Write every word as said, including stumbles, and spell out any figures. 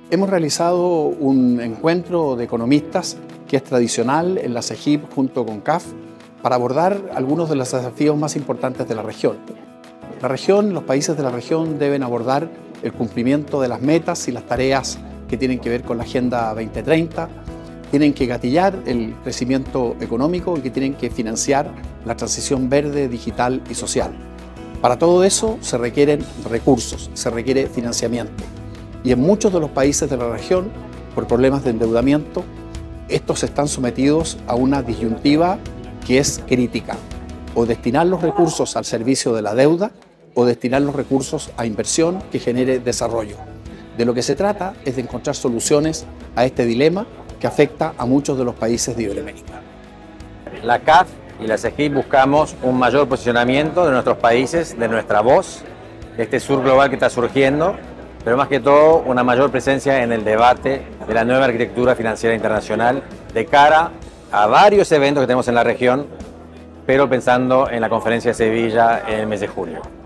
Hemos realizado un encuentro de economistas que es tradicional en la CEGIP junto con C A F para abordar algunos de los desafíos más importantes de la región. La región, los países de la región deben abordar el cumplimiento de las metas y las tareas que tienen que ver con la Agenda veinte treinta, tienen que gatillar el crecimiento económico y que tienen que financiar la transición verde, digital y social. Para todo eso se requieren recursos, se requiere financiamiento. Y en muchos de los países de la región, por problemas de endeudamiento, estos están sometidos a una disyuntiva que es crítica. O destinar los recursos al servicio de la deuda o destinar los recursos a inversión que genere desarrollo. De lo que se trata es de encontrar soluciones a este dilema que afecta a muchos de los países de Iberoamérica. La C A F y la CEGIP buscamos un mayor posicionamiento de nuestros países, de nuestra voz, de este sur global que está surgiendo, pero más que todo una mayor presencia en el debate de la nueva arquitectura financiera internacional de cara a varios eventos que tenemos en la región, pero pensando en la conferencia de Sevilla en el mes de julio.